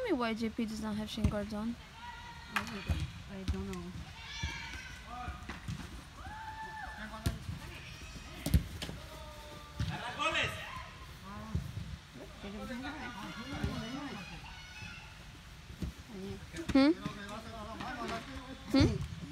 me why JP does not have shin guards on. I don't know. Hmm? Hmm?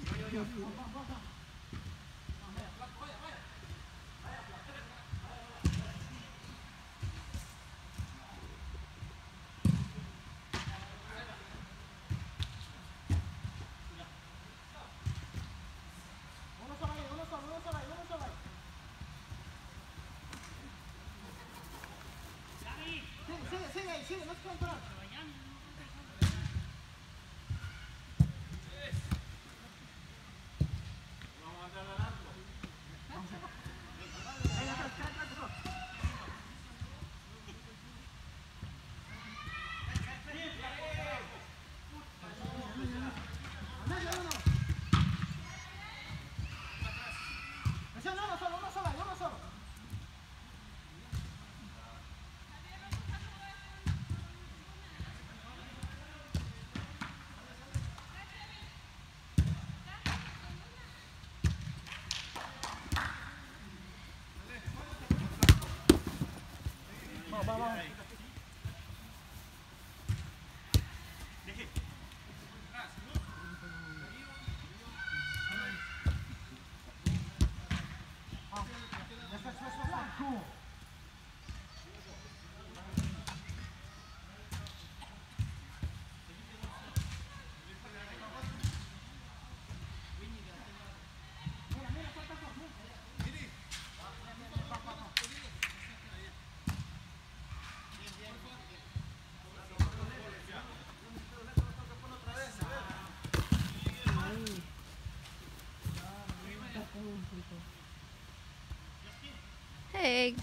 Hey.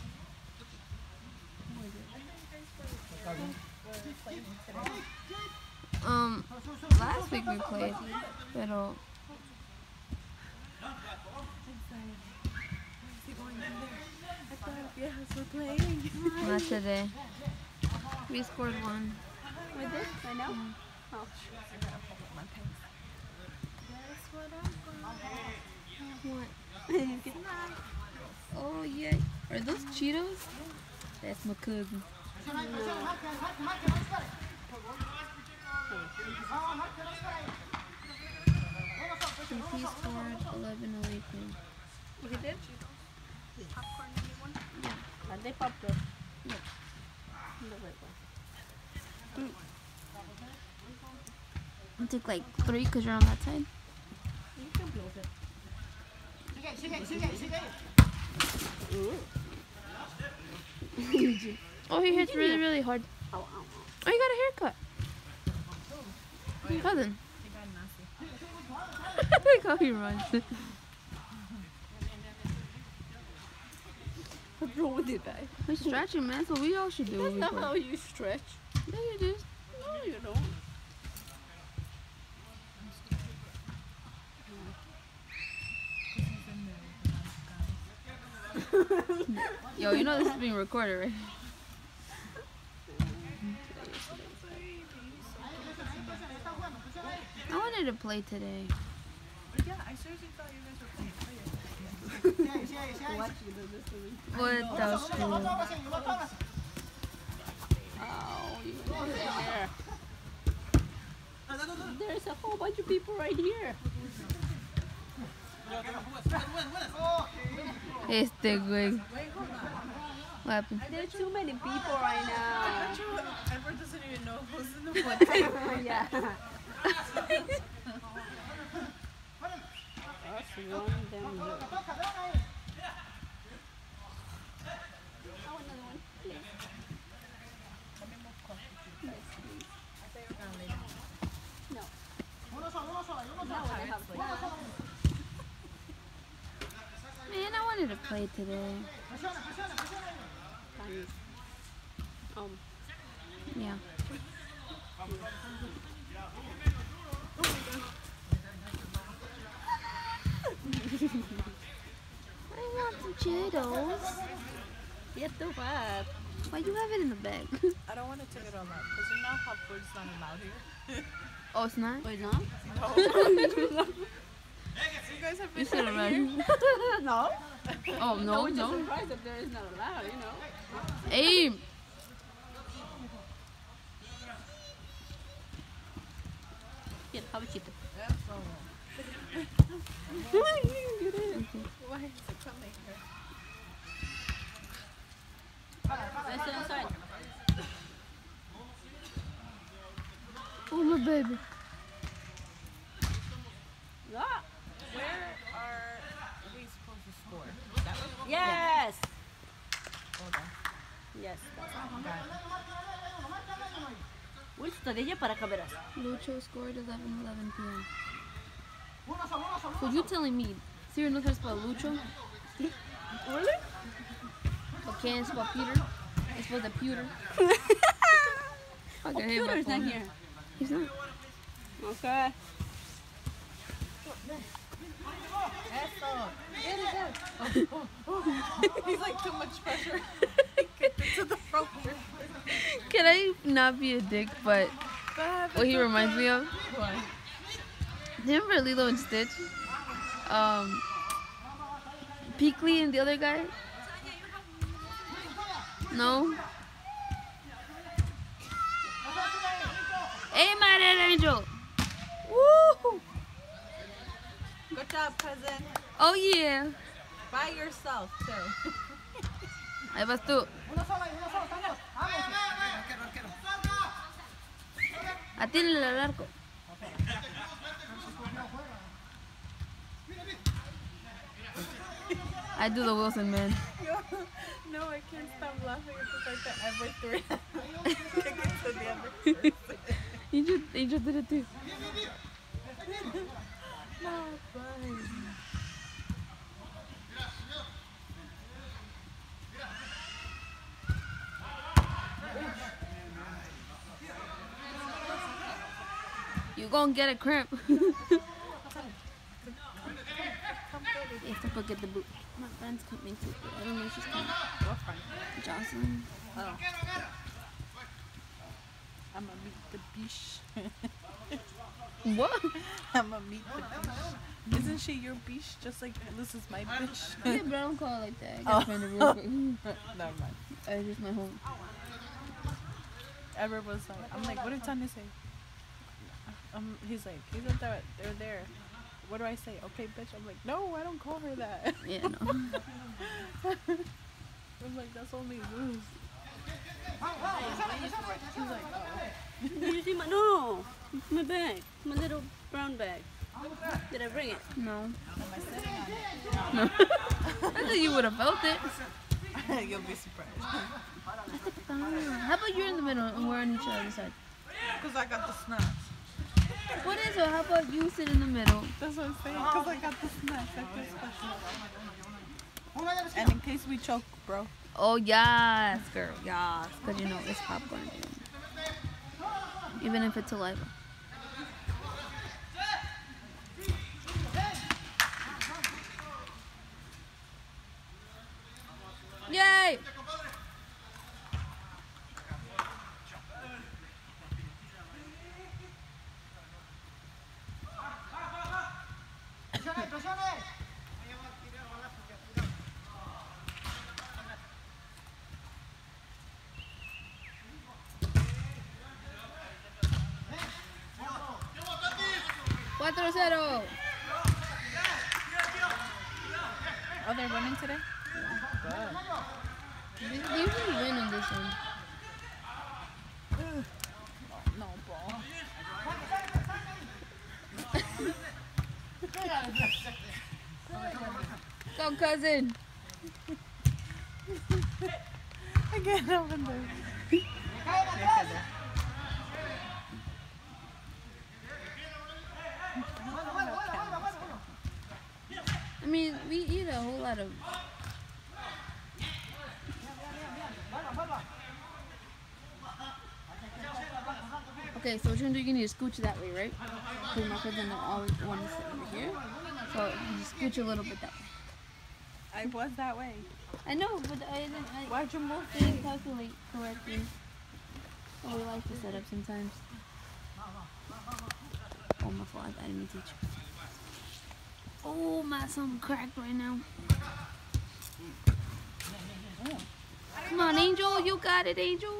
Last week we played, pero not today. We scored one. We did? Right now? Oh. What? Oh yeah. Are those Cheetos? That's my cousin. He scored 11 away from. You did? Popcorn, anyone? Yeah. Are they popped up? Yeah. The right one. I took like 3 because you're on that side. You can blow it. Oh, he hits really, really hard. Oh, Oh, you got a haircut. Your cousin. Look how he runs. What's wrong with you guys? We're stretching, man. So we all should do. That's not how you stretch. Yeah, you do. No, you don't. Yo, you know this is being recorded, right? I wanted to play today. Yeah, I seriously thought you guys were playing. But that was cool. Oh, you went there. There's a whole bunch of people right here. Este güey. What happened? There's too many people right now. Edward doesn't even know who's in the one. Yeah. Us one, them zero. Oh, another one, please. Yes, please. No. No, I have one. Man, I wanted to play today. Yeah. I want some Cheetos. Get the what? Why you have it in the bag? I don't want to take it all out because you know how food's not allowed here. Oh, it's not? Wait, no? No. You guys have You been said it right. No. Oh, no, Which is no. surprised if there is not allowed, you know. Aim. Here, have a chito. That's so wrong. Why Why is it coming here? Let's sit outside. Oh, my baby. Yeah. Where are we supposed to score? That way? Yes. Hold on. Yes. Got it. Wilson, de ella para acá verás. Lucho scored 11 p.m. So you telling me Siri knows how to spell Lucho, Really? but can't spell Peter? It's spelled the pewter. Oh, Okay, hit my Peter's not phone. here. He's not. Okay. Eso. Get it out. He's like too much pressure. Get to the front. Can I not be a dick, but what he reminds me of? What? Remember Lilo and Stitch? Peakley and the other guy? No? Hey, my dead angel! Woo! Good job, cousin. Oh, yeah. By yourself, too. Ahí vas tú. Atínale al arco. I do the Wilson, man. No, I can't stop laughing at the fact that every three kick it to the other person. Angel did it too. No, fine. You gonna get a cramp. Come get it. Yes, don't forget the boot. My friend's coming too. I don't know if she's coming. What friend? Jocelyn. Oh. I'm gonna meet the biche. What? I'm gonna meet the biche. Isn't she your biche? Just like this is my bitch. Yeah, but I don't call it like that. I got a friend of real quick. Never mind. It's just my home. Edward was like, I'm like, what did Tanya say? He's like, they're there. What do I say? Okay, bitch. I'm like, no, I don't call her that. Yeah, no. I'm like, that's only loose. He's like, oh. Did you see my... No. It's my bag. My little brown bag. Did I bring it? No. Am I sitting on No. I thought you would have felt it. it? You'll be surprised. How about you're in the middle and we're on each other's side? Because I got the snacks. What is it? How about you sit in the middle? That's what I'm saying. Because I got the snacks. I feel special. And in case we choke, bro. Oh, yes, girl. Yes. Because you know it's popcorn. Even if it's saliva. Yay! Cuatro cero. Oh, they're winning today? They usually win on this one. No, ball. Go, cousin. I can't open this. I mean, we eat a whole lot of. Okay, so what you're gonna do, you need to scooch that way, right? Because my cousin always want to sit over here. So you just scooch a little bit that way. I was that way. I know, but I Why'd you move? didn't calculate correctly. Oh, we like to set up sometimes. Oh, my fault. I didn't mean to teach. Oh, my son cracked right now. Come on, Angel. You got it, Angel.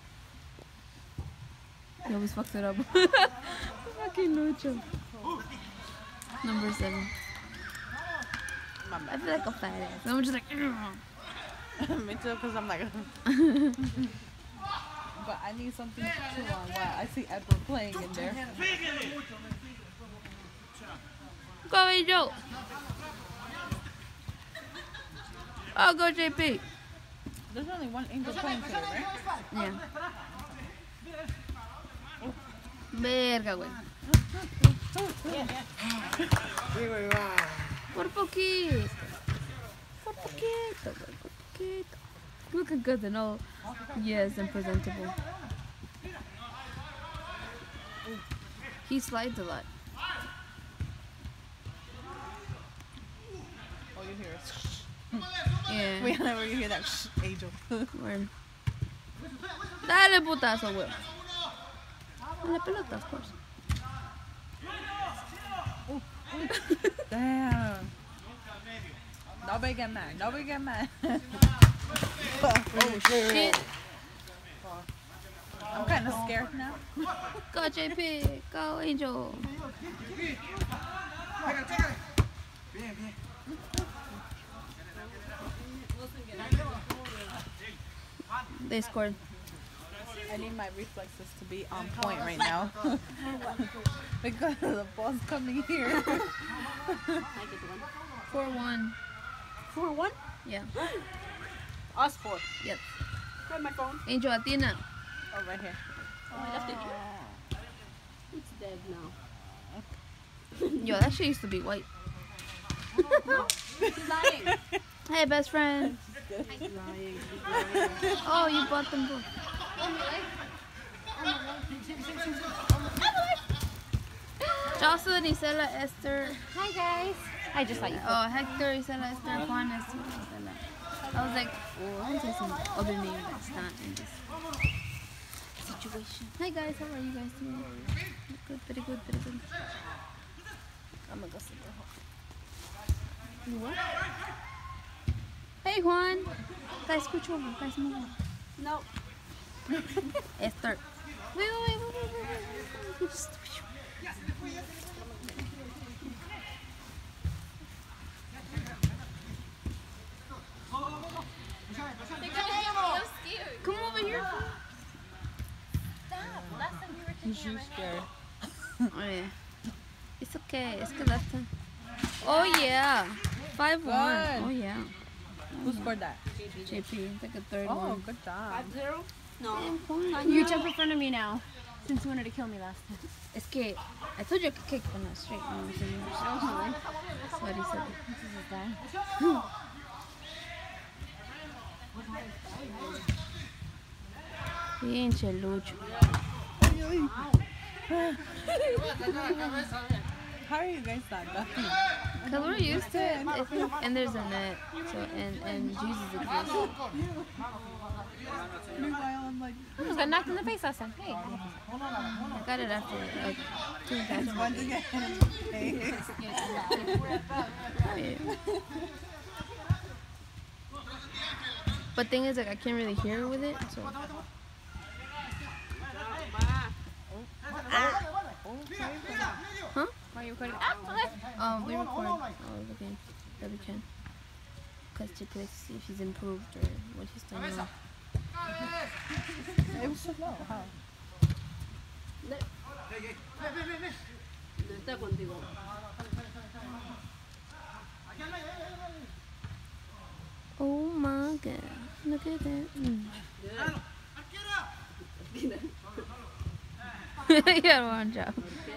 He always fucks it up. Fucking Lucho. Number 7. I feel like a fat ass. I'm just like, Me too, because I'm like... But I need something to chew on while I see Edward playing in there. go, Angel. Oh, go, JP. There's only one angel playing today, right? Yeah. Verga, güey. Por poquito. Por poquito, güey. Por poquito. Looking good and all. Yes, and presentable. He slides a lot. Oh, you hear it. Yeah. Whenever you hear that angel. Word. Dale putazo, güey. Con la pelota, of course. Damn. Nobody get mad. Nobody get mad. Oh, shit. I'm kind of scared now. Go, JP. Go, Angel. They scored. I need my reflexes to be on point right now. Because the ball's coming here. I get one. 4-1. 4-1? Yeah. Us 4. Yep. Grab my phone. Angel, Athena. Oh, right here. Oh, I left it here. It's dead now. Yo, that shit used to be white. No, she's lying. Hey, best friend. She's lying. She's lying. Oh, you bought them both. Jocelyn, Isela, Esther. Hi guys. I just saw you. Oh, Hector, Isela, Esther, Juan, Esther, Isela. I was like, oh, I want to say some other name that's not in this situation. Hi guys, how are you guys doing? Good, pretty good, pretty good. I'm gonna go sit there. You what? Hey Juan. Guys, scooch over. Guys, move on. No. Esther. Wait. You just... Come over here. He's you scared. Oh, yeah. It's okay. It's good last time. Oh yeah. 5-1. Good. Oh yeah. Who scored that? JP. It's like a third Oh, one. good job. 5-0? No. You jump in front of me now, since you wanted to kill me last time. Es que I told you I could kick, but not straight. You know what I'm saying? That's what he said. This is his dad. Pinche Lucho. How are you guys not ducking? Cause we're used to it, I think, and there's a net, so and Jesus exists. Meanwhile, I'm like, I just got knocked in the face last time. Hey. I got it after like 2 times. once again. Hey. Yeah. But thing is, like, I can't really hear with it, so. Huh? Why are you recording? We record all of the games that we can. Cause to play to see if he's improved or what he's done wrong. It was so low, huh? Está contigo. Oh my god, look at that. You got one job.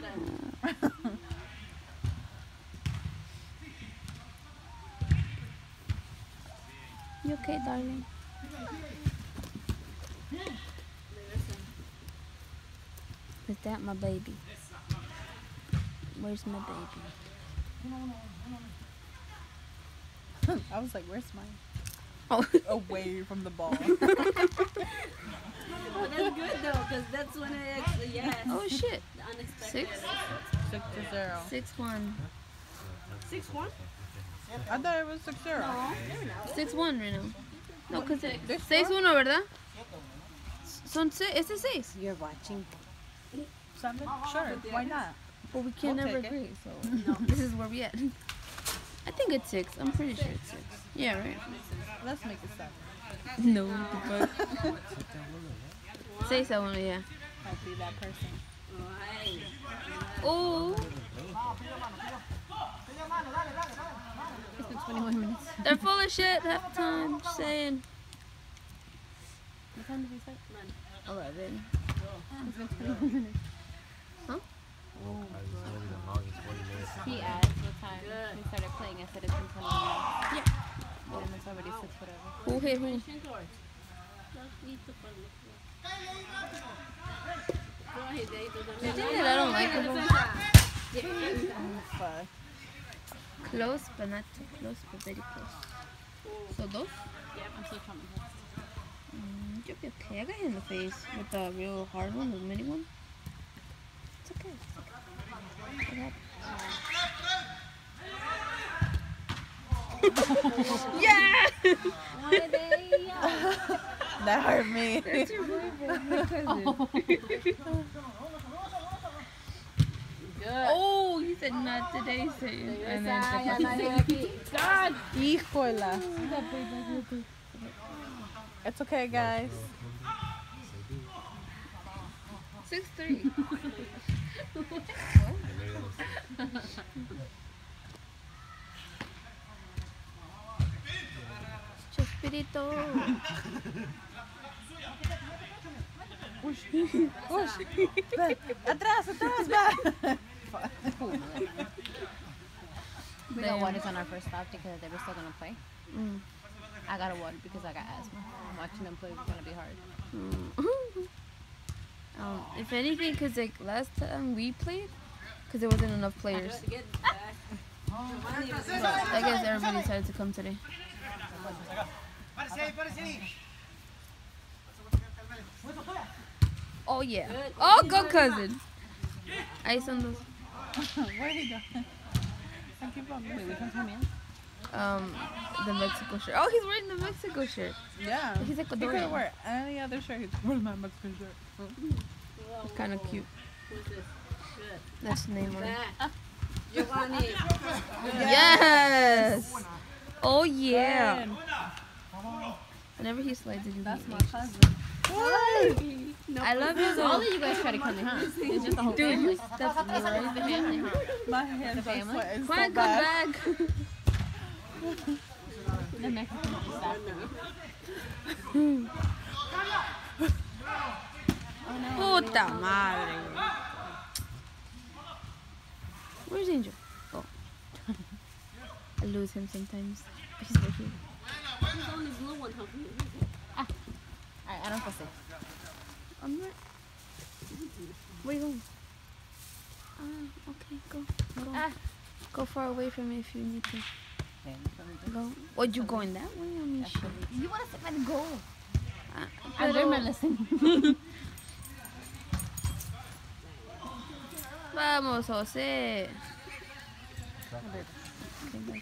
You okay, darling? Is that my baby? Where's my baby? I was like, where's mine? Oh. Away from the ball. Oh, that's good though, because that's when it actually, yes. Oh shit. The unexpected. 6-0. 6-1. 6-1? I thought it was 6-0. 6-1 right now. No, because There's 6-1, ¿verdad? Son 6. Este es 6. You're watching. 7? Sure. Why not? But we can We'll never take it. agree, so this is where we at. I think it's 6. I'm pretty sure it's 6. Yeah, right? Let's make it 7. No, what the fuck? 6-1, yeah. I'll be that person. Right. Oh, It's been 21 minutes. they're full of shit half the time. Just saying. What time did we start? 11. It's been 21 minutes. He asked what time we started playing. I said it's been 21 minutes. Yeah. And then it's already 6 whatever. Who hit who? The thing that I don't like about Fuck. close, but not too close, but very close. So those? I'm still traumatized. You'll be okay. I got hit in the face with the real hard one, the mini one. It's okay. It's okay. What happened? Yeah! That hurt me. That's your boyfriend, my cousin. Oh, you said not today, Satan. And then God! Híjola. It's okay, guys. 6-3. Chespirito. Push. Back. Atrás, back. We got waters on our first stop because they were still gonna play. Mm. I got a water because I got asthma. Watching them play was gonna be hard. If anything, because like last time we played, because there wasn't enough players. I guess everybody decided to come today. Oh yeah. Oh, go cousin. Ice on those. Where he go? I keep on missing. The Mexico shirt. Oh, he's wearing the Mexico shirt. Yeah. He's He could Ecuadorian. wear any other shirt. He's wearing my Mexican shirt. It's kind of cute. That's the name on it. Giovanni. Yes. Oh yeah. Ben. Whenever he slides it, That's my he cousin. I love his All old. of you guys try to kill me, huh? It's just the whole Dude, family. that's It's always the family, huh? My hands are family? sweating so Come on, go bad. back. The Mexicans just stop. Puta madre. Where's Angel? Oh. I lose him sometimes. He's right here. He's on the blue one, helping you. Alright, I don't feel safe. I'm not. Where you going? Okay, go. Go. Go far away from me if you need to. Go. Oh, you going that way? I mean, shit. You want to sit by the goal. I I'm very listening. Vamos, José. Okay, bye.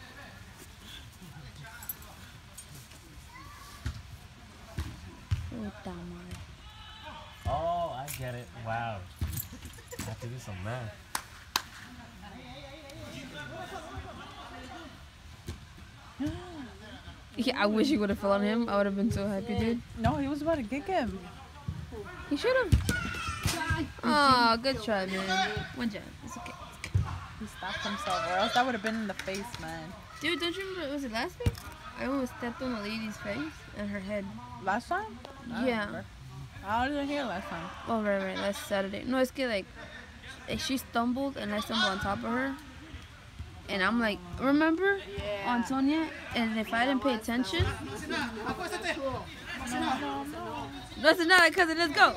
Puta madre. Oh, I get it. Wow. I have to do some math. Yeah, I wish he would have fell on him. I would have been so happy, dude. No, he was about to kick him. He should have. Oh, good try, man. One job. It's okay. He stopped himself, or else that would have been in the face, man. Dude, don't you remember? Was it last week? I almost stepped on a lady's face and her head. Last time? I don't Yeah. remember. I wasn't here last time. Oh, right. Last Saturday. No, it's good. Like, she stumbled and I stumbled on top of her. And I'm like, remember? On Sonia? And if I didn't pay attention. No, it's not, cousin. Let's go.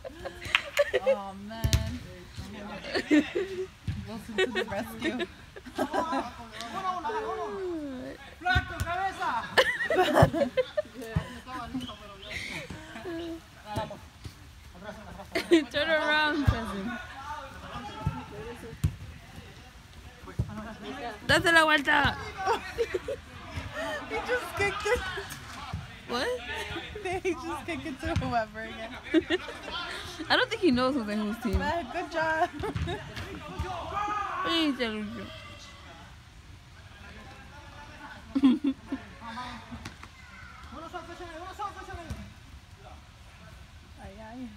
Oh, man. Wilson to the rescue. Turn around, cousin. Date la vuelta. He just kicked it. What? He just kicked it to whoever again. I don't think he knows who's in whose team. Man, good job. Pinche Lucho. Ay, ay.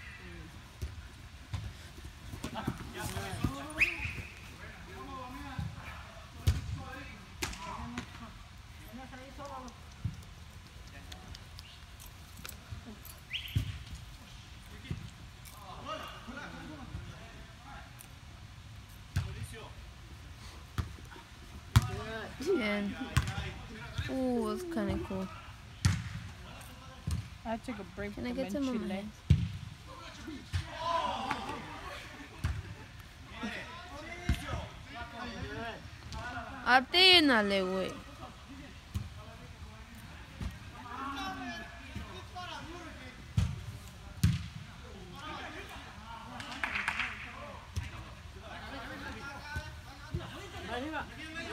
Yeah. Ooh, it's kind of cool. I took a break Can I from get some of Chile. mine? Atínale, güey. Arriba.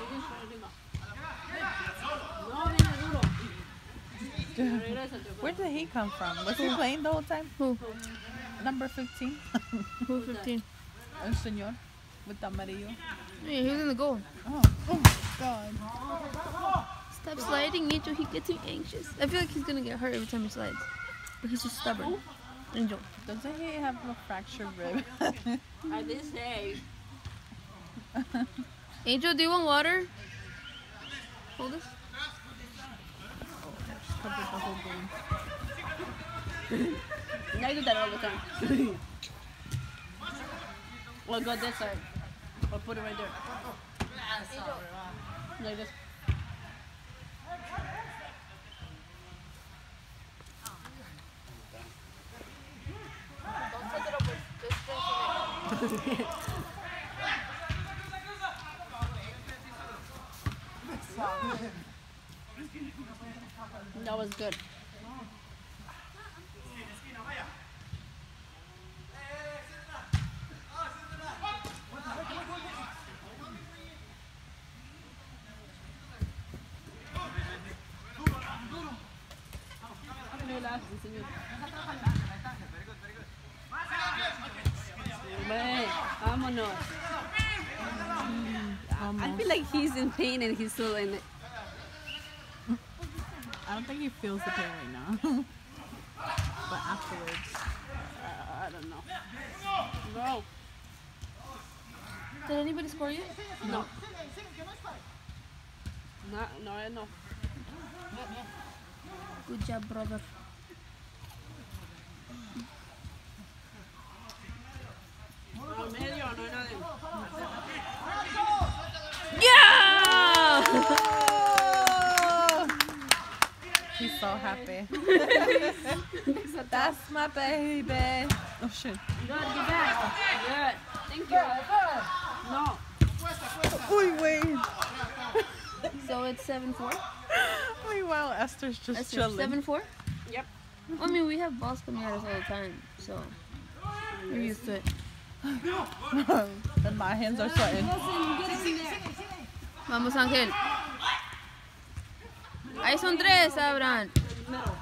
No, viene duro. Regrésate. Where did he come from? Was he playing the whole time? Who? Number 15. Who's 15? El señor with the amarillo. Yeah, he's in the goal. Oh, oh God. Stop sliding, Angel. He gets too anxious. I feel like he's gonna get hurt every time he slides. But he's just stubborn. Angel. Doesn't he have a fractured rib? I did say. Angel, do you want water? Hold this. Covered the whole game. I do that all the time. Well, go this side. Or put it right there. Like this. That was good. Ven, vámonos. I feel like he's in pain and he's still in it. I don't think he feels the pain right now. But afterwards. I don't know. Bro. Did anybody score yet? No. No, I know. Good job, brother. Al medio, no hay nadie. Yeah! He's so happy. That's my baby. Oh shit. Good, get back. Good. Thank you. No. Wait. So it's 7-4? Meanwhile, Esther's just That's chilling. 7-4? Yep. I mean, we have balls coming at us all the time, so we're used to it. Then my hands are sweating. Listen, get in there. Vamos, Ángel. Ahí son 3, Abraham. Middle.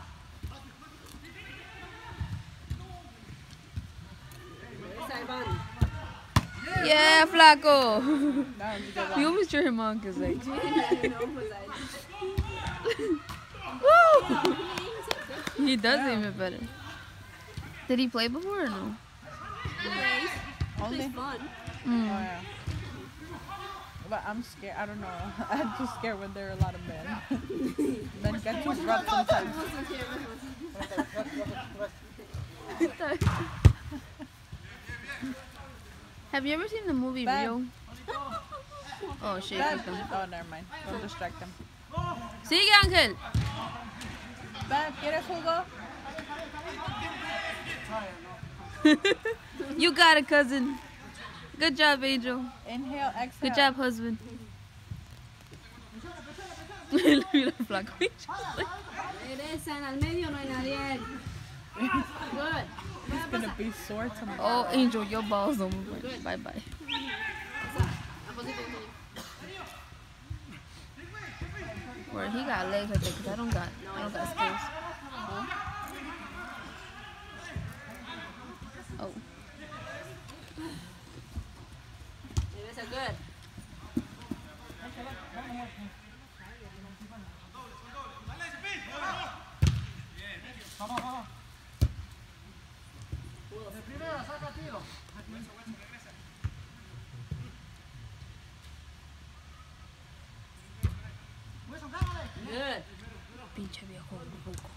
Esa, Iván. Yeah, Flaco. That was a good You one. always cheer him on because, like, No, pues woo! He does aim it better. Did he play before or no? Only. it's fun. Oh, yeah. But I'm scared. I don't know. I'm just scared when there are a lot of men. Men get too rough sometimes. Have you ever seen the movie Bad. Rio? Oh shit. Bad. keep going. Oh, never mind. Don't distract them. Sigue, Ángel. Bad. ¿Quieres jugo? You got it, cousin. Good job, Angel. Inhale, exhale. Good job, husband. Mira el flaco. Regresan al medio, no hay nadie. Good. He's gonna be sore tomorrow. Oh, Angel, your balls don't move. Bye bye. Where he got legs right there, cause I don't got skills. Oh. Regresa, good. Good. Pinche viejo bruco.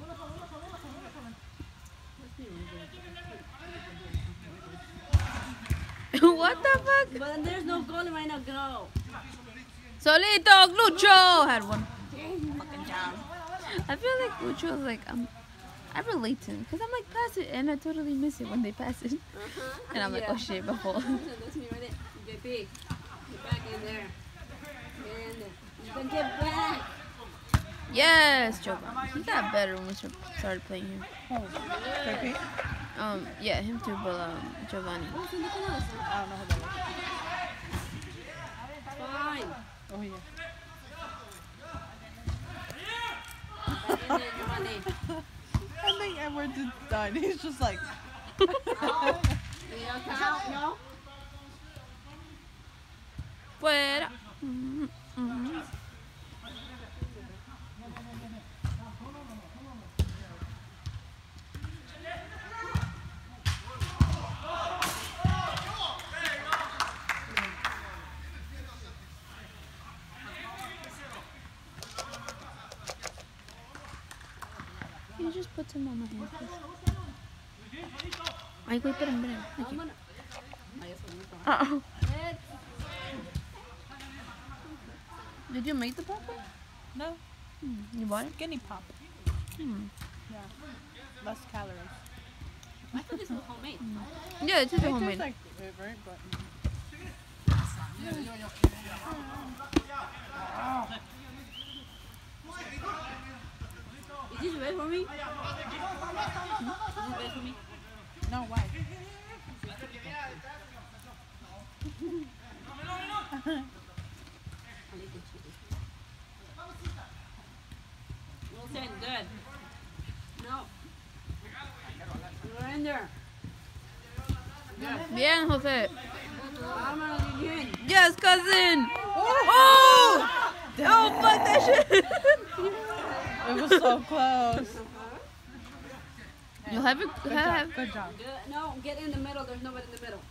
What the fuck? But there's no goal right now, go. Solito, Lucho had one. Fucking job. I feel like Lucho is like I relate to him because I'm like pass it and I totally miss it when they pass it, and I'm like oh shit, my fault. That's me right there. Get big. Get back in there. Get in there. Then get back. Yes, Giovanni. He got better when we started playing him. Oh, Pepe? Yeah, him too, but Giovanni. I don't know who that Fine. is. Oh, yeah. Back in there, Giovanni. I think Edward's is done. He's just like, You know, count, no? Fuera. Mhm, mhm. You just put some on my hand, please. Ay, güey, espérame. Aquí. Uh-oh. Did you make the popcorn? no, You bought it? skinny pop. Hmm. Yeah. Less calories. I thought this was homemade. Yeah, it's just It homemade. tastes like it, right? But Is this red for me? Is this red for me? no, why? Wilson, good. No. Surrender. Bien, Jose. Vámonos, Eugene. Yes, cousin. Oh! Oh, fuck that shit. It was so close. You have it. Good Have. job. Good job. Good. No, get in the middle. There's nobody in the middle.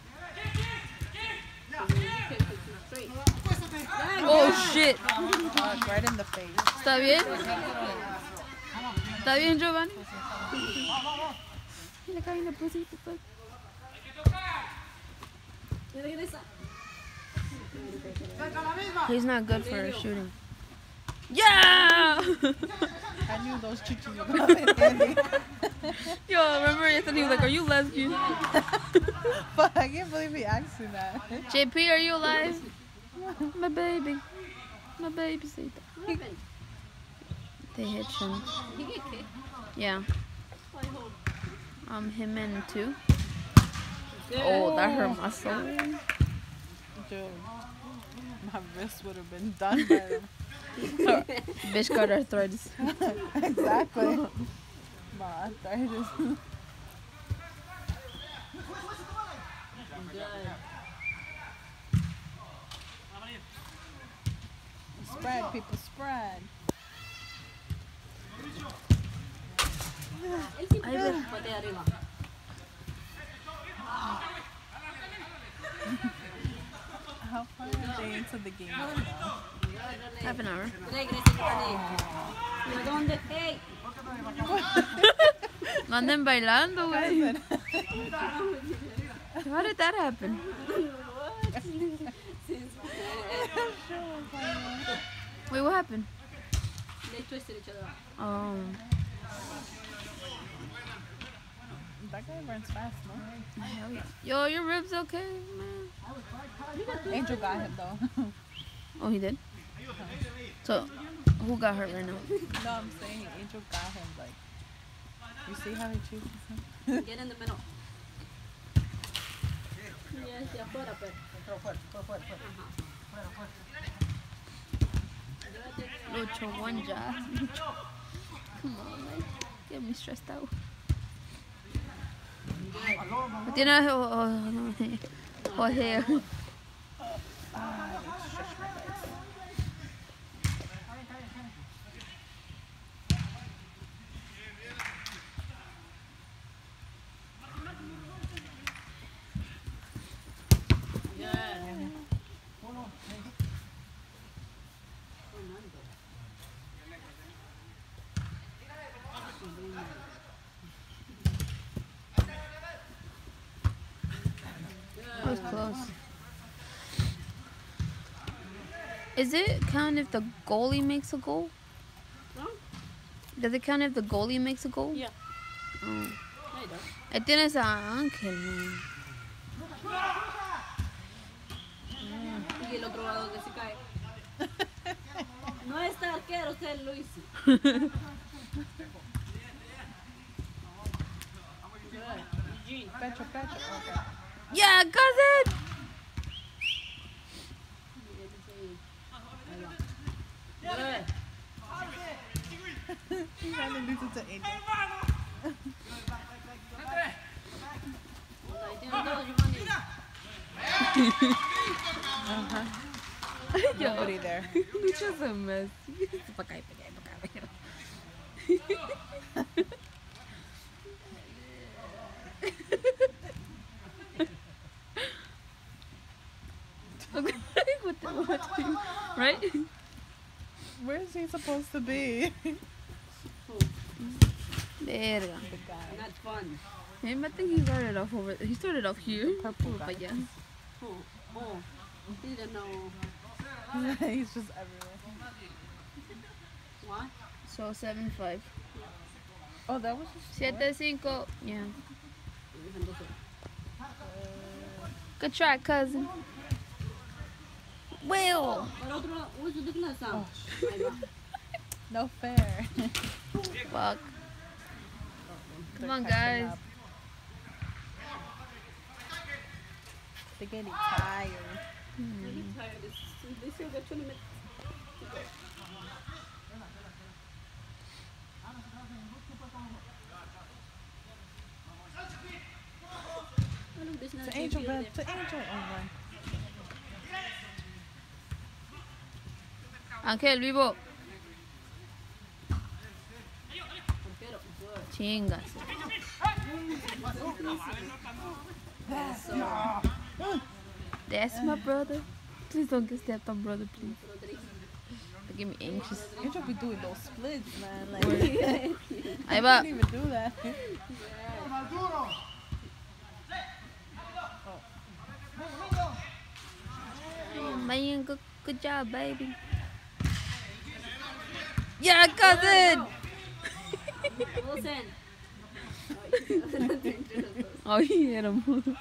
You can put it straight. Yeah, Oh good. shit. Right in the face. ¿Está bien? ¿Está bien, Giovanni? Le cae en la pusita, fuck. Regresa. He's not good for shooting. Yeah! I knew those chichis were gonna be handy. Yo, remember yesterday he was like, are you lesbian? But I can't believe he asked me that. JP, are you alive? My baby. My babysitter. What happened? They hit him. He get kicked. Yeah. Why hold? Him and two. Good. Oh, that hurt my soul. Dude, my wrist would have been done by them. Bitch got arthritis. Exactly. My arthritis. Good. Spread, people, spread. Él siempre Ahí ve. patea arriba. How far are they into the game right now? Half an hour. Regresa, Giovanni. ¿De dónde? Hey. No anden bailando, güey. How did that happen? Wait, what happened? They twisted each other up. Oh. That guy runs fast, no? Hell yeah. Yo, your ribs okay, man? Angel got him though. Oh, he did? So, Who got hurt right now? No, I'm saying Angel got him. Like, you see how he chooses him? Get in the middle. Yes, de afuera, pues. Lucho, one job. Come on, man. Get me stressed out. Tiene Jose. That was close. Is it count if the goalie makes a goal? No? Does it count if the goalie makes a goal? Yeah. Oh. Ahí está. Ahí tienes a Ángel, man. Y el otro lado que se cae. No es arquero, usted lo hizo. Pecho. Okay. Yeah, cousin! Good. He's trying to lose it to Angel. Ahí tiene todo, Giovanni. Nobody there. Lucho's a mess. Pa' acá. Right? Where is he supposed to be? Verga. The guy. Not fun. Him, I think he started off over. He started off here. Purple guy. But yeah. Oh. He didn't know. He's just everywhere. What? So 7-5. Oh, that was just 7-5. Yeah. Good try, cousin. Will. Para otro lado. Uy, ¿de qué lado está? Oh, Ahí va. no fair. Fuck. They're on, catching guys. up. They're getting tired. Really tired. They still got 20 minutes to go. To Angel, man. To Angel. Oh, man. Ángel, vivo. Arquero. Good. Chingas. That's my brother. Please don't get stepped on, brother, please. They get me anxious. Angel be doing those splits, man. Like, Ahí I va. can't even do that. Man, good job, baby. Yeah, cousin. Wilson. Oh, he hit him. I held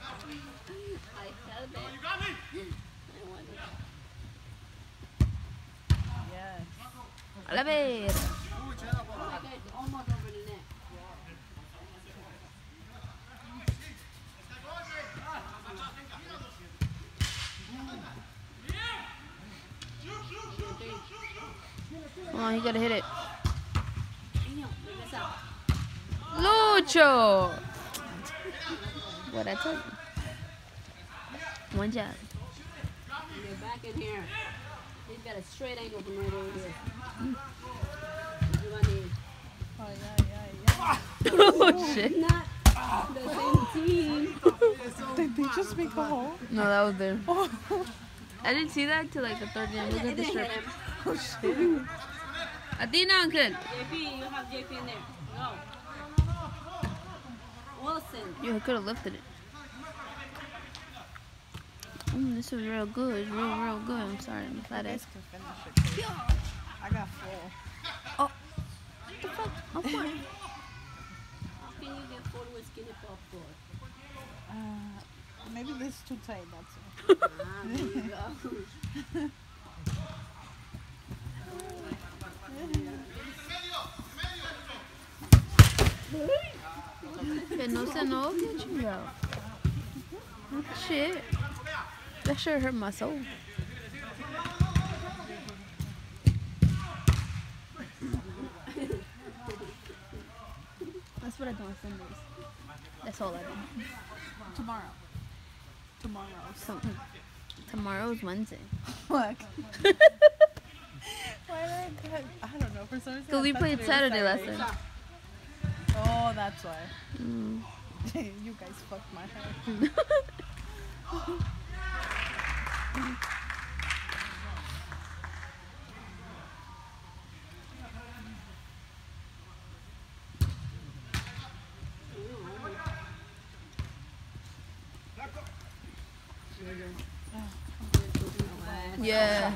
it. I won it. Yes. A la ver. Oh my God, almost over the net. Come on, he gotta hit it. Niño, regresa. Lucho. What I told you. One job. You're back in here. He's got a straight angle from right over here. Giovanni. Oh, yeah. Oh shit. Not the same team. Did they just make a hole? No, that was there. Oh, I didn't see that till like the third game. Look It at the didn't hit strip. him. oh shit. Athena, Uncle. JP, you have JP in there. Go. Wilson. You could have lifted it. This is real good. It's real good. I'm sorry. I'm fat You ass. guys can finish it. 'Cause I got full. What the fuck? I'm fine. How can you get full with skinny popcorn? Maybe this is too tight, that's all. Ah, there you go. Que no se enoje, chingado. Shit. That sure hurt my soul. That's what I do on Sundays. That's all I do. Tomorrow. Tomorrow's Wednesday. Look. Why did I don't know. For some reason. Because we played Saturday last night. Oh, that's why. Mm. You guys fucked my head. Yeah.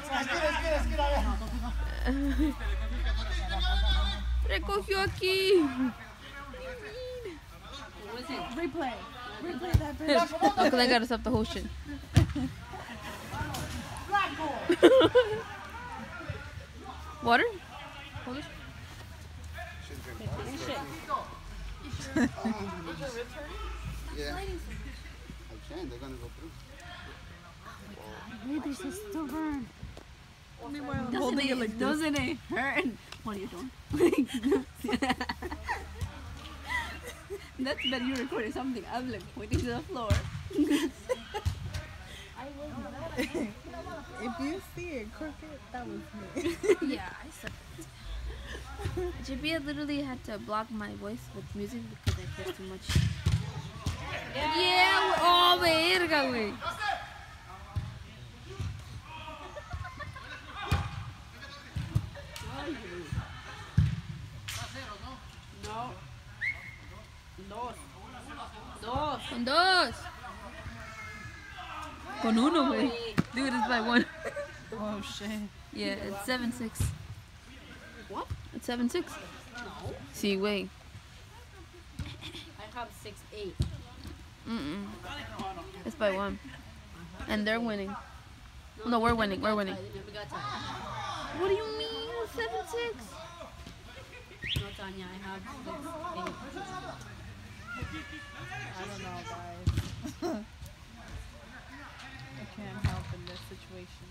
Recogió aquí. Replay that bitch. Because I gotta stop the whole shit. Water? Hold it. Yeah. I'm saying they're gonna go through. Wait, this is still burn. Meanwhile, Doesn't it hurt? What are you doing? That's when you recorded something. I'm like pointing to the floor. if you see it crooked, that was me. Yeah, I suck. JP literally had to block my voice with music because I care too much. Yeah, oh, verga, güey. No. Dos. Con dos. Con uno, güey. Dude, it's by one. Oh shit. Yeah, it's 7-6. What? It's 7-6. No. Sí, güey. I have 6-8. Mm-mm. It's by one. And they're winning. No, we're winning. We're winning. We got time. What do you mean? 7-6? No, Tanya, I have 6-8. I don't know, guys. I can't help in this situation.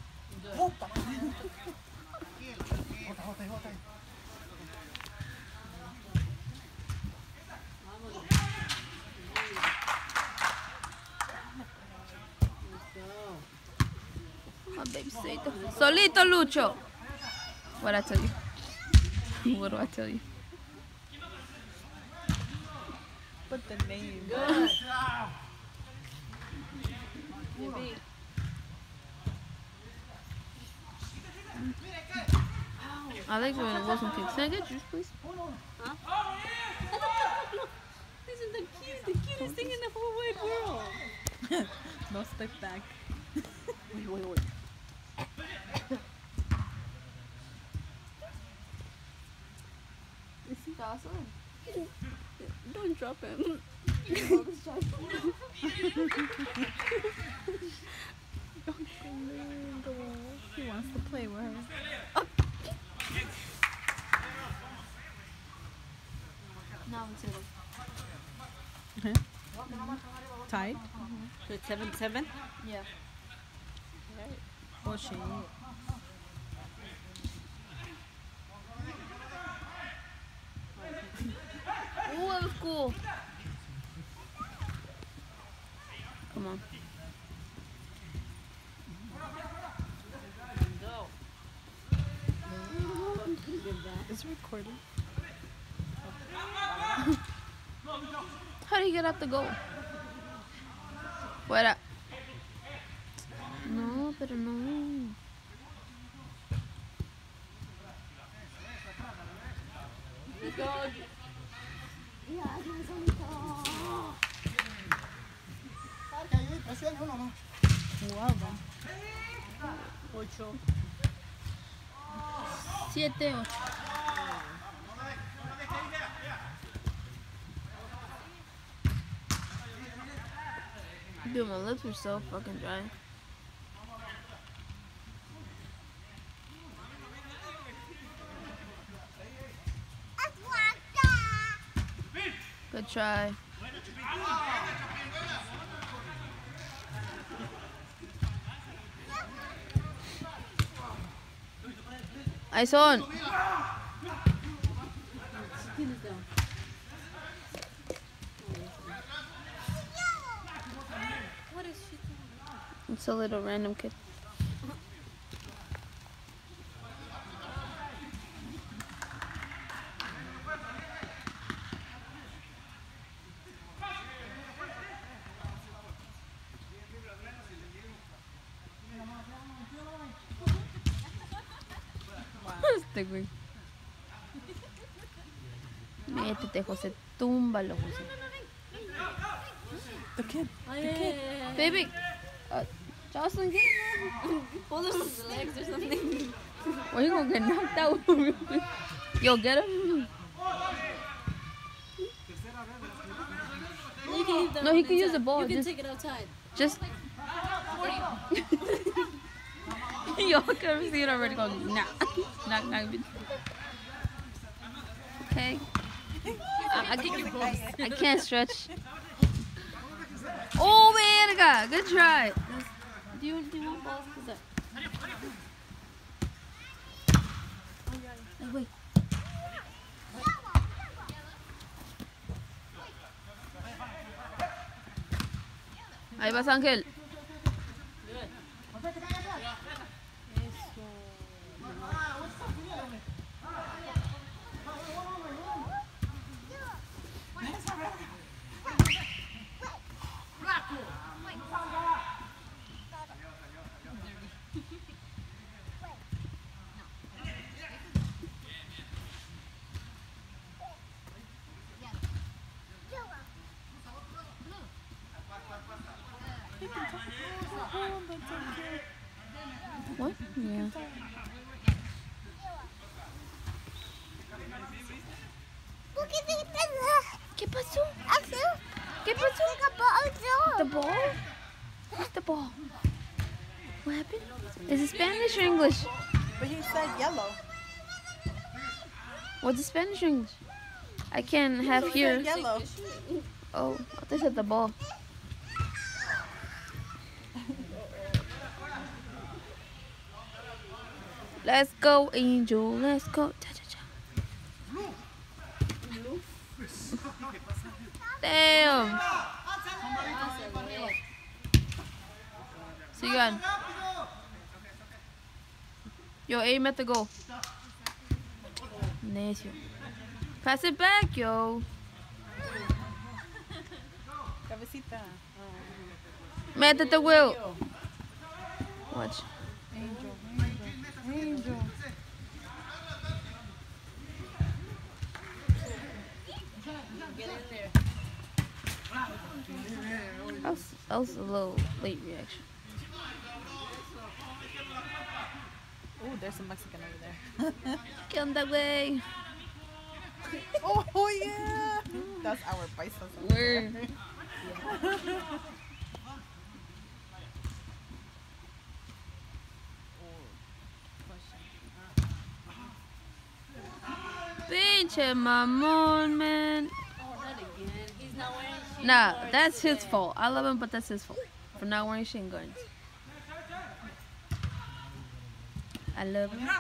My baby said Solito Lucho. What I tell you? What do I tell you? Put the name. Good. Maybe. I like when it wasn't kicked. Can I get juice, please? Huh? This is the cutest thing in the whole wide world. No step back. Wait. Is he awesome? Don't drop him. He wants to play with her. Now it's it. Tied? So it's 7-7? Yeah. Oh shit. Ooh, that was cool. Come on. Go. Is it recording? How do you get out the goal? Fuera. No, pero no. Go. Jugaba. 8. 7-8. Dude, my lips are so fucking dry. try. Eyes on. What is she doing? It's a little random kid. Este güey. Métete, José. Túmbalo, José. The kid. Baby. Jocelyn, get him. Hold him on the legs or something. Or he gonna get knocked out. Yo, get him. You can leave that No, he one can use inside. the ball. You can Just- take it outside. Just. Yo, I can see it already going. Nah. Knock, knock. Okay. I can't stretch. Oh, verga. Good try. Do you want balls? What's that? Hey, wait. Ahí vas, Ángel. What? Yeah. ¿Qué pasó? ¿Qué pasó? The ball? What's the ball? What happened? Is it Spanish or English? But he said yellow. What's it Spanish or English? I can't have here. Yellow. Oh, I thought you said the ball. Let's go, Angel. Let's go. Cha-cha-cha. Damn. Sigan. Yo, aim at the goal. Necio. Pass it back, yo. Cabecita. Métete, Will. Watch. Angel. Angel. Get in there. That was a little late reaction. Oh, there's a Mexican over there. ¿Qué onda, güey? Oh, yeah. That's our paisas. Word. Pinche mamón, man. Oh, not again. He's not wearing shin Nah, guards that's his again. fault. I love him, but that's his fault for not wearing shin guards. I love him.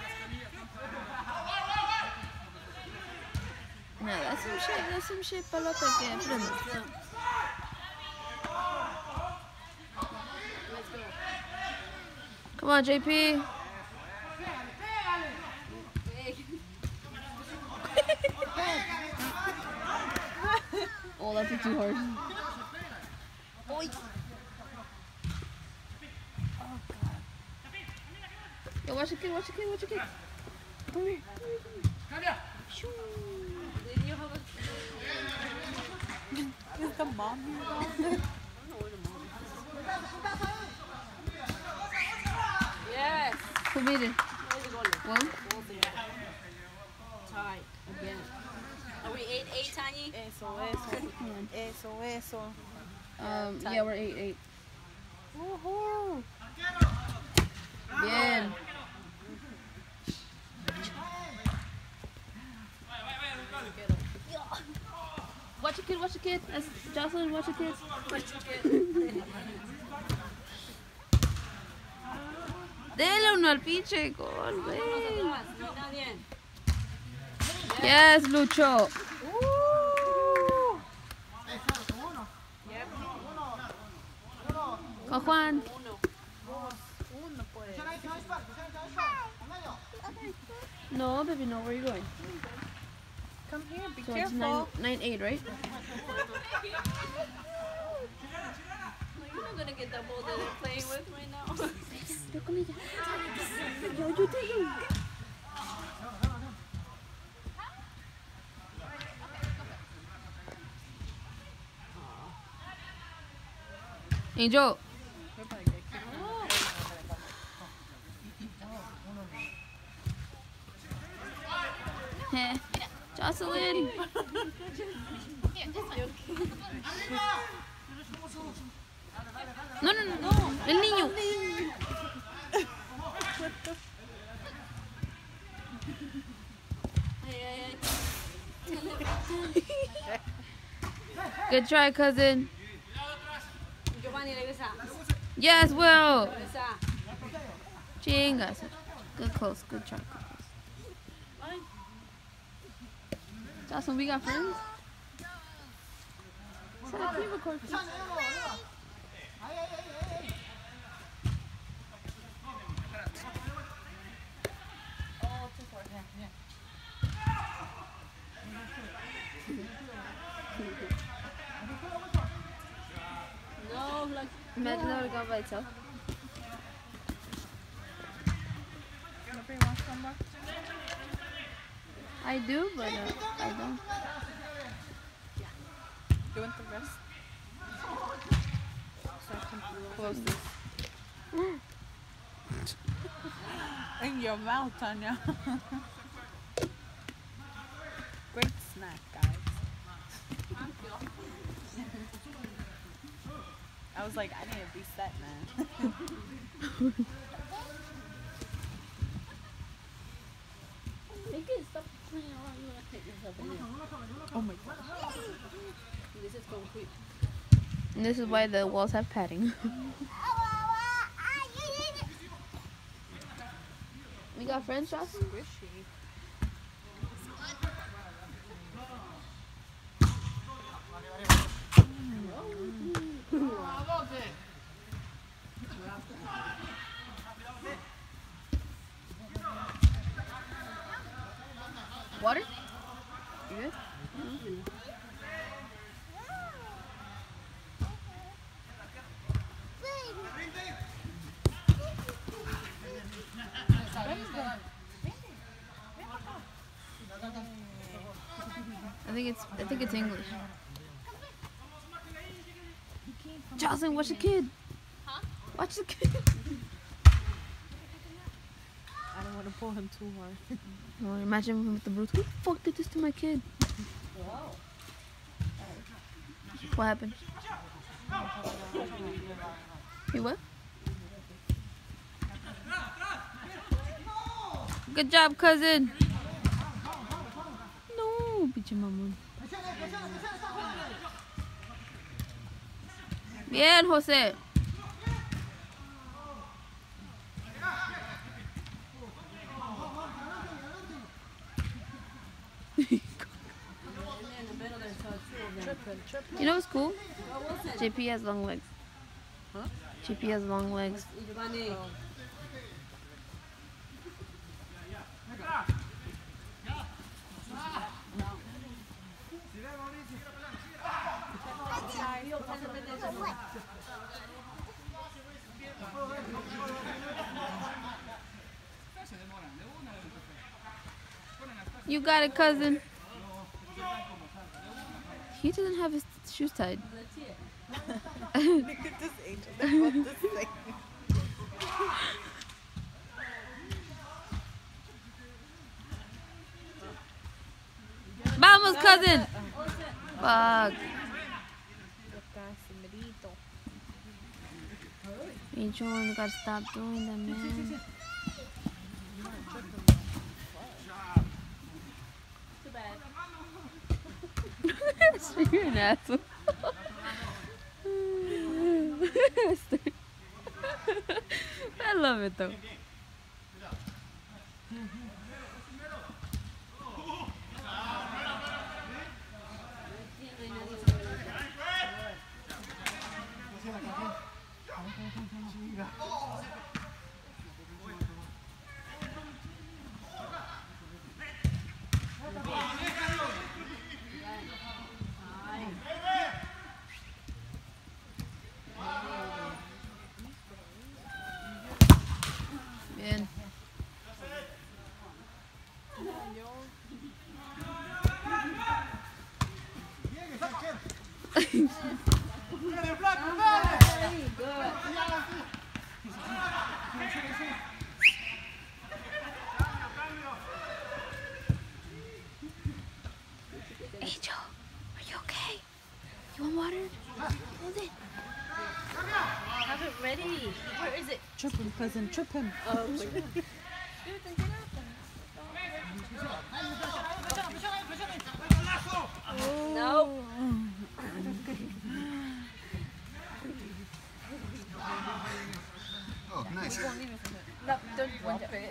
Nah, that's some shit. That's some shit. Pelota que aprende. Let's go. Come on, JP. Big. Oh, that's too hard. Yo, watch the kid, watch the kid, watch the kid. Come here. Did you have a... Is the mom here? I don't know where the mom is. Yes. Who made it? Where's the goalie? Well, Both together. Tie. Again. Are we 8-8, Tanya? Eso. yeah, we're 8-8. Woohoo. Bien. Watch your kid, watch your kid. That's Jocelyn, watch your kid. Watch your kid. Dele uno al pinche gol, güey. No hay nadie. Yes, Lucho. Go Juan. No, baby, no. Where are you going? Come here, be So it's careful. 9-8, right? You're not gonna get that ball that they're playing with right now. Yo con ella. Yo ayúdalo. Angel. Heh. Jocelyn. No, no, no, no. El niño. Good try, cousin. Giovanni, regresa. Yes, Will. Regresa. Chingas. Good close. Good try. Good close. Jocelyn, we got friends? So can you record, please? No, like. Imagine that would have gone by itself. Nobody wants some more? I do, but I don't. You want the rest? So I can close this. In your mouth, Tanya. Great snack, guys. I was like, I need to be set, man. Stop playing around. You wanna take yourself in there. Oh my god. This is concrete. And this is why the walls have padding. We got friends, Jocelyn? Squishy. Water? You good? I think it's English. Jocelyn, watch the kid. Huh? Watch the kid. I don't want to pull him too hard. Oh, imagine him with the brute. Who the fuck did this to my kid? What happened? He what? Good job, cousin. No, pinche mamón. Bien, José. You know what's cool? JP has long legs. Huh? JP has long legs. Giovanni. You got it, cousin. He doesn't have his shoes tied. Look at this angel. They both the same. Vamos, cousin. Fuck. Angel, you gotta stop doing that, man. Too bad. You're an asshole. I love it though. Bien. Angel, are you okay? You want water? Hold it. Have it ready. Where is it? Trip him, cousin. Trip him. Oh my god. No. Oh, nice. No, don't drop it.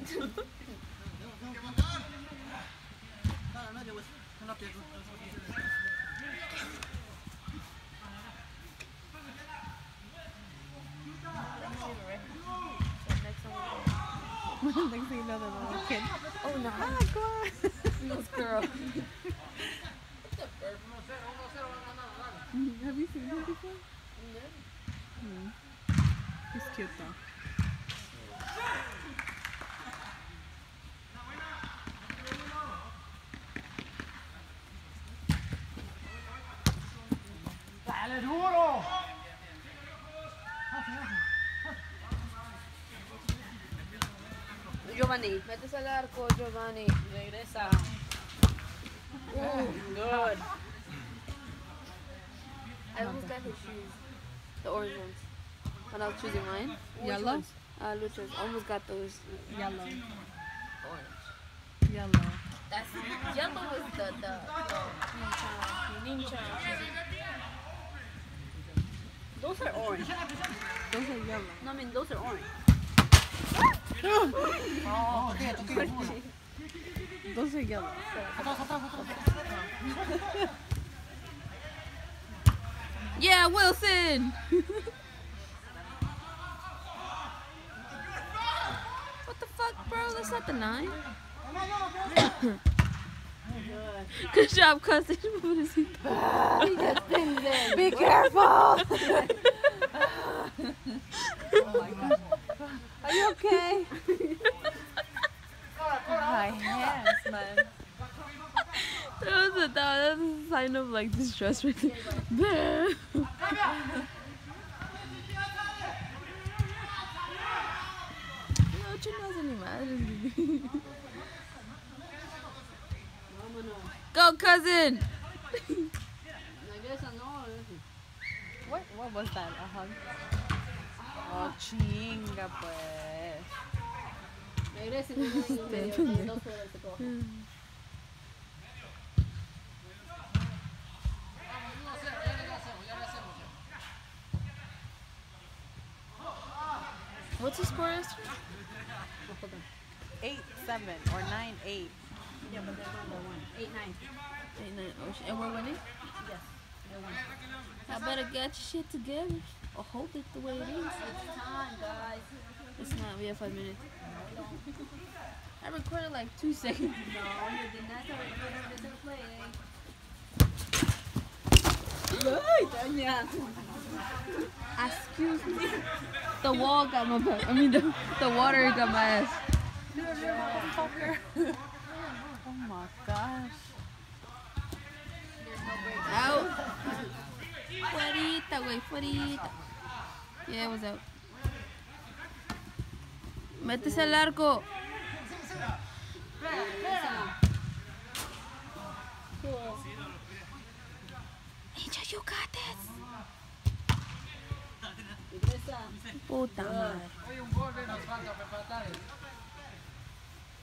Next thing you know, the little kid. Oh no. Ah, go on. This girl. Have you seen him before? No. He's cute though. ¡Dale duro! Giovanni, metes al arco, Giovanni. Regresa. Good. I almost got his shoes. The orange ones. When I was choosing mine. Yellow? Luchas. Almost got those. Yellow. Orange. Yellow. That's yellow was the ninja. Those are orange. Those are yellow. No, I mean those are orange. Those are yellow. Yeah, Wilson. What the fuck, bro? That's not the 9. Good job, cousin. What is he? Be careful. Are you okay? My hands, man. That was a sign of like distress right there. No, no hace ni madre. Go, cousin. What was that? A hug? Oh, chinga, pues. What's the score yesterday? 8-7 or 9-8. Yeah, but they're going to 1. 8-9. 8-9. Oh, and we're winning? Yes. I better get your shit together or hold it the way it is. It's time, guys. It's not. We have 5 minutes. I recorded like 2 seconds. No, you did not have a play. Excuse me. The wall got my butt. I mean, the water got my ass. Oh my gosh. Out. Fuerita, güey, fuerita. Yeah, it was out. Métese al arco. Angel, you got this. Puta madre.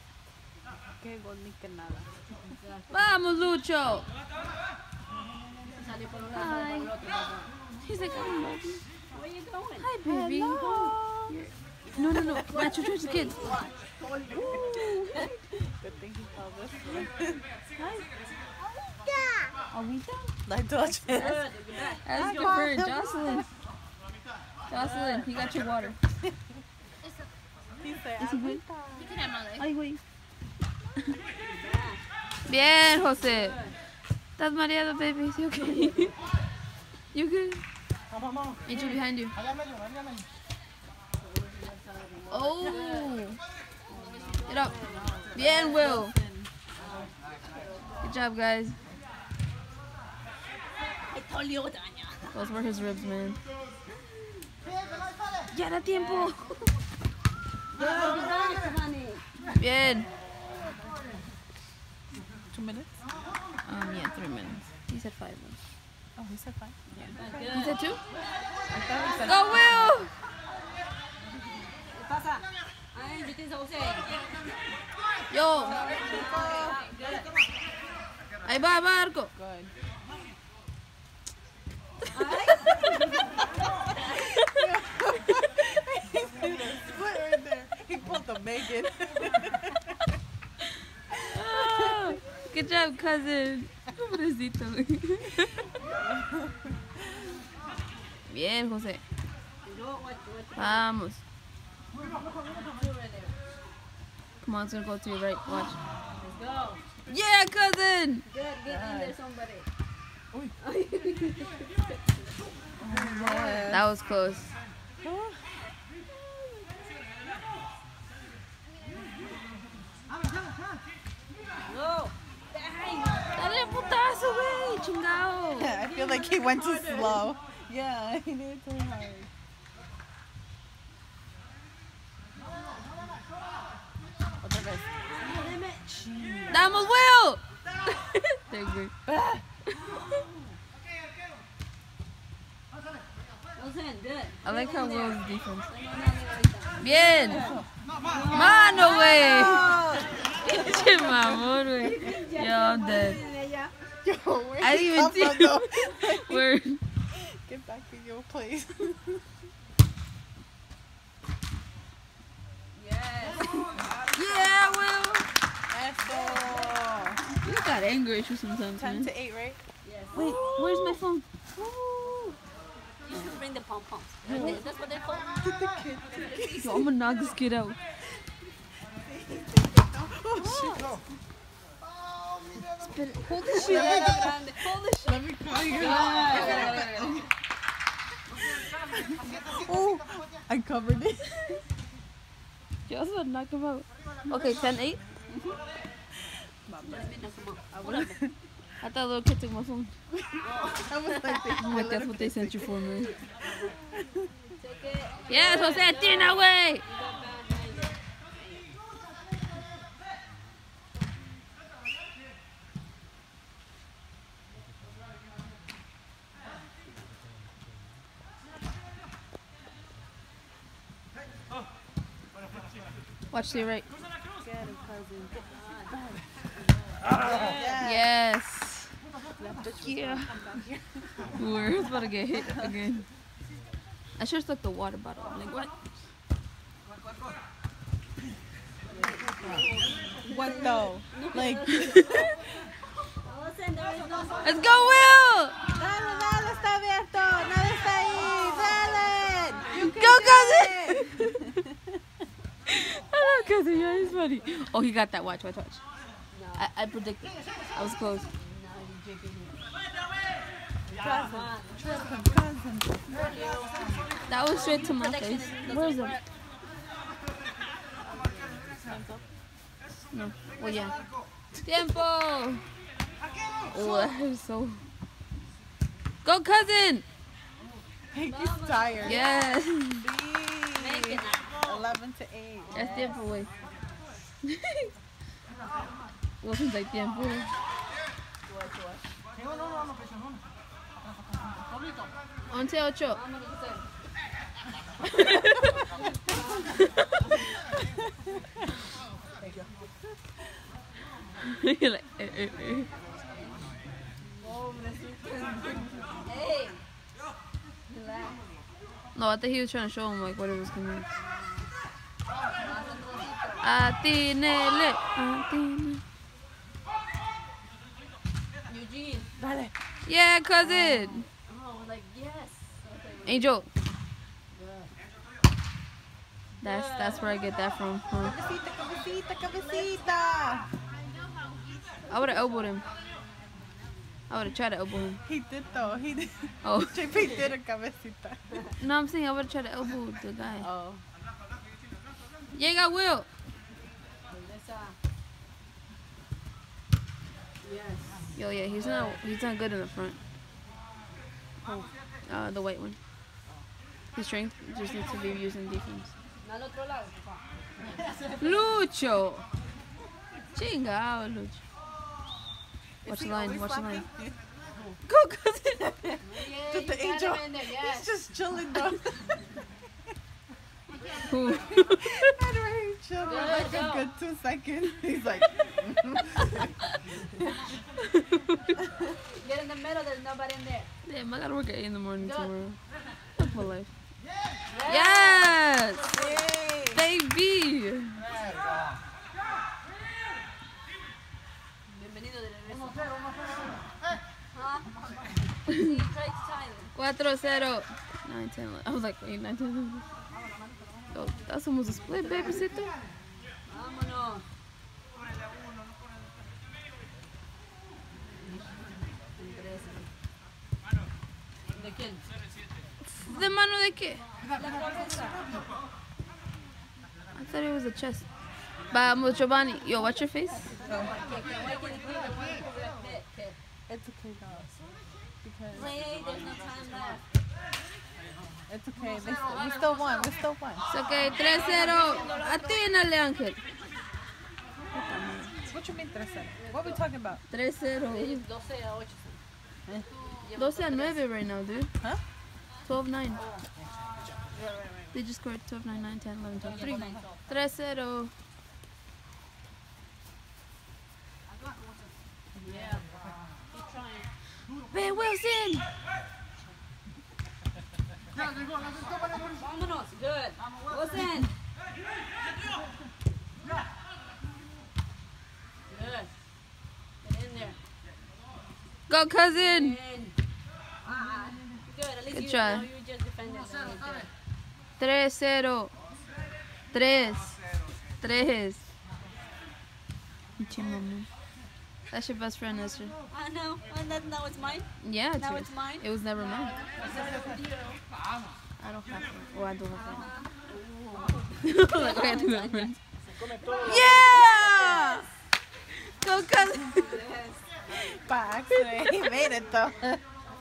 Qué gol ni que nada. Vamos, Lucho. Salí por un lado, por el otro. He's like, I'm ready. Where you going? Hi, baby. No. Macho, touch the kids. Good thing he called us. Awita? Like touch it. That's good for her. Jocelyn, you got your water. He said, Is he good? You can have my leg. Ay, güey. Bien, Jose. Estás mareado, baby. You okay? You good? Angel behind you. Oh. Get up. Bien, Will. Good job, guys. Those were his ribs, man. Ya da tiempo. Bien. 2 minutes? Yeah, 3 minutes. He said 5 minutes. Oh, he said 5. He said 2? I thought he said Go, Will! ¿Qué pasa? Ay, yo te hice José. Yo. Ahí va, Marco. good. Split right there. He pulled the Megan. Oh, good job, cousin. Pobrecito. Bien, José. Vamos. Come on, it's gonna go to your right. Watch. Let's go. Yeah, cousin. Good, get in there, somebody. That was close. Go. Dale putazo, güey. Chingao. I feel like he went too slow. Yeah, he did too hard. Otra vez. Damos, Will. There you go. José, good. I like how Will's defense. Bien. Mano, güey. Pinche mamón, güey. Yo, I'm dead. Yo, where I he didn't even come see from, you. though? Word. Get back to your place. Yeah, Will. Eso. You got anger issues sometimes, 10 man. to 8, right? Wait, where's my phone? You should bring the pom-poms. That's what they're called. Yo, I'm gonna knock this kid out. Hold this shit. Hold this shit. Let me call you. Oh, I covered it. You also want to knock him out. Okay, 10-8. I thought little kid took my phone. I was like, I'm like, that's what they sent you for, man. Yes, Jose, tira that way. Watch to your right. Yes. Yeah. We're about to get hit again. I should have stuck the water bottle. I'm like, what? what though? Like, Let's go, Will! dale, dale, está abierto. Nada está ahí. Dale. You can Go, do cousin! it. I love cousin. Yeah, he's funny. Oh, he got that. Watch. I predicted. I was close. Cousin. That was straight to my face. Where's it? No. Oh, yeah. Tiempo! Oh, that is so... Go, cousin! He's tired. Yes. 11 to 8. Es tiempo, güey. Wilson's like tiempo. 11-8. You're like, No, I think he was trying to show him like what it was gonna be. Atinele. Atinele. Eugene. Dale. Yeah, cousin. Oh, like, yes. Okay, Angel. That's where I get that from. Huh? Cabecita, cabecita. I would have elbowed him. I would have tried to elbow him. He did though. He did. Oh. JP did a cabecita. No, I'm saying I would have tried to elbow the guy. Oh. Llega Will. Yes. Yo, yeah, he's not good in the front. The white one. His strength just needs to be used in defense. Al otro lado. Lucho. Chingao, Lucho. Watch the line. Watch the line. Go, cousin. Just the angel. He's just chilling though. Who? And right, chilling for like a good 2 seconds. He's like. Get in the middle, there's nobody in there. Damn, I gotta work at 8 in the morning tomorrow. Fuck my life. Yes! Yay! Baby! Bienvenido de regreso. Huh? Sí, try to silent. 4-0. 9, 10, 11. I was like, wait, 9, 10, 11. Oh, that's almost a split, babysitter. Vámonos. ¿De quién? ¿De mano de qué? La cabeza. I thought it was a chest. Vamos, Giovanni. Yo, watch your face. It's okay, guys. Because Wait, there's no time left. it's okay. We still won. We still won. It's okay, 3-0. Atínale, Ángel. What you mean 3-0? What are we talking about? 3-0. 12-8. 12-9 right now, dude. Huh? 12-9. They just scored 12-9, 9, 10, 11, 12, 3. 3-0. Yeah. Keep trying. Ben Wilson! Vámonos. Good. Wilson. Good. Get in there. Go, cousin! In. Good. At least Good you try. know you just defended. 3-0. 3. Pinche mamá. That's your best friend, Esther. I know. And that now it's mine. Yeah, it's Now yours. it's mine. It was never mine. I don't have to. Oh, I do have to. Like, I do have friends. Yeah! Go, cousin! By accident. He made it though. Let's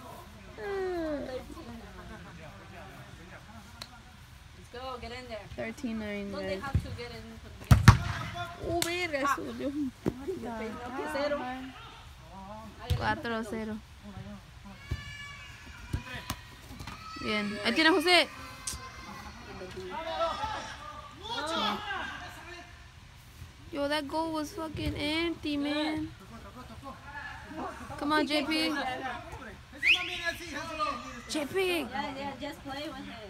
go. Get in there. 13-9, Don't they guys. have to get in? Oh, verga, eso dolió. 4-0. Bien. Ahí tiene José. Yo, that goal was fucking empty, man. Come on, JP. JP. Yeah, just play with it.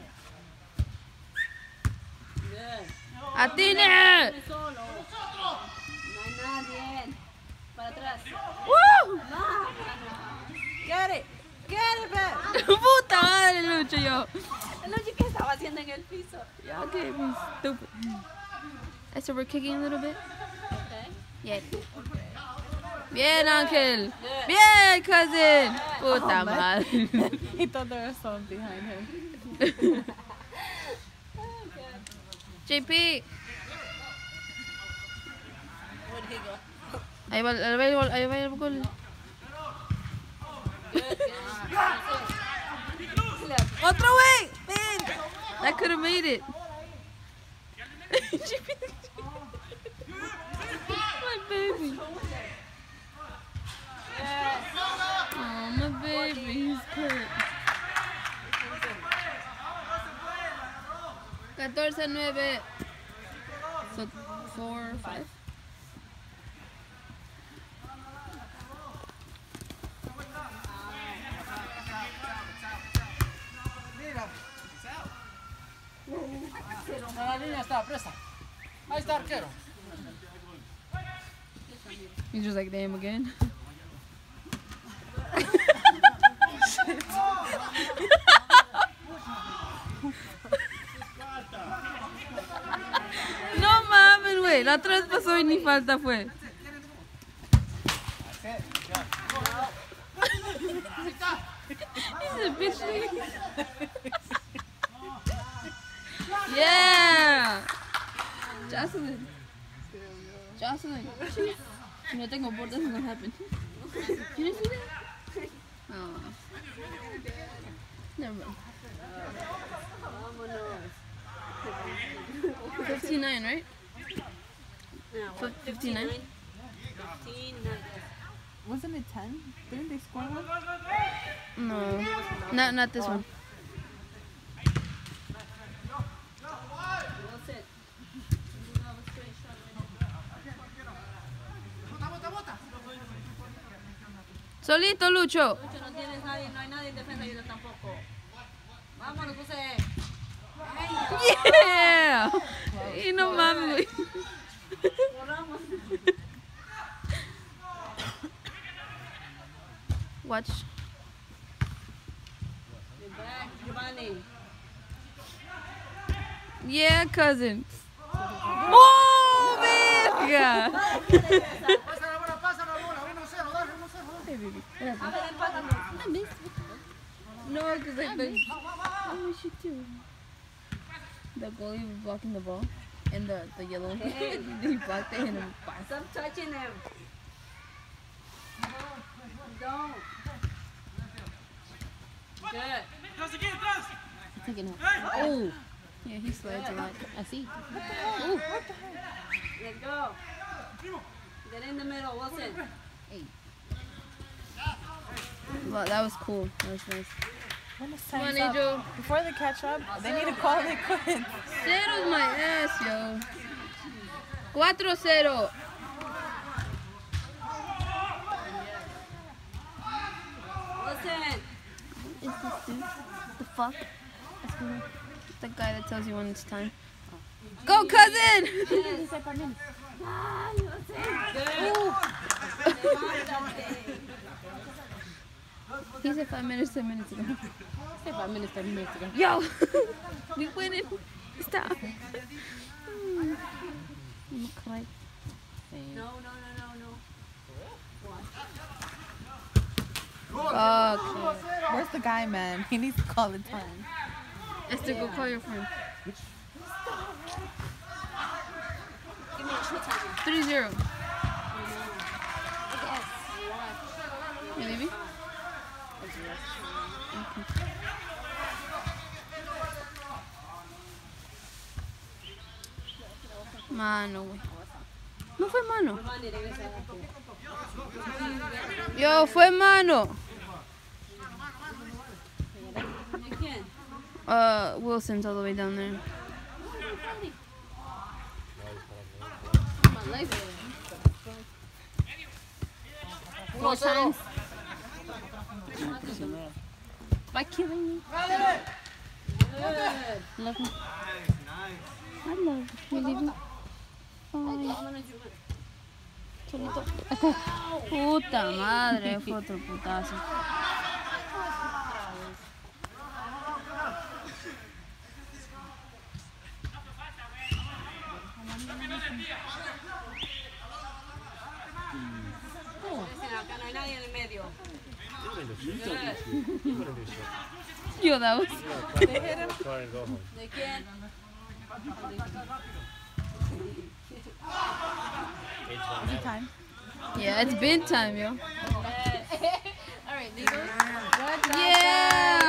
Good. Atine. Solo. No hay nadie. Para atrás. Woo! No. Get it. Get it back. Puta madre, Lucho, yo. El oye que estaba haciendo en el piso. Y'all get me stupid. So we're kicking a little bit. Okay. Yeah. Bien, Ángel. Bien, cousin. Puta madre. He thought there was someone behind him. JP. Where'd he go? Ahí va el gol. Ahí va el gol. Good. Otro way. Man. That could have made it. My baby. Oh, my baby. He's hurt. 14-9. So 4, 5. La línea está presta. Ahí está arquero. He's just like, damn again. No mames, güey. La otra vez pasó y ni falta fue. He's a bitch. Yeah. Jocelyn. Jocelyn. No tengo board, that's not happen. You didn't see that? Oh. Never mind. 59, right? 59? Wasn't it 10? Didn't they score one? No. Not this one. Solito, Lucho. Lucho, no tienes nadie, no hay nadie en defensa y yo tampoco. Vámonos, José. Yeah. Y no mames, güey. Corramos. Watch. Get back, Giovanni. Yeah, cousin. ¡Oh, verga! Hey, baby. What happened? I missed. No, because I wish you too. The goalie was blocking the ball, and the yellow one, he blocked it and it passed. Stop touching him. Don't. Good. Taking it. Oh! Yeah, he slides a lot. I see. Let's go. Get in the middle, Wilson. Well, that was cool. That was nice. When it's Come on, time's up, Angel. before they catch up, they need to call it quits. Cero's my ass, yo. 4-0. Wilson. Is this dude? The fuck? The guy that tells you when it's time. Go, cousin! Good. He said 5 minutes, 10 minutes ago. Say 5 minutes, 10 minutes ago. Yo! We winning. Stop. I'm gonna cry. No. Fuck. Where's the guy, man? He needs to call the time. Esther, go call your friend. Give me a short time. 3-0. You leaving? Okay. Mano, güey. No fue mano. Giovanni, regresa. Yo, fue mano. ¿De quién? Wilson's all the way down there. My life. 4 times. By killing me. Love me. I love you. You leaving? Bye. Solito. Puta madre, fue otro putazo. Acá no hay nadie en el medio. Yo, that was. Try and go home. ¿De quién? Is it time? Yeah, it's been time, yo. Alright, Legos. Yeah!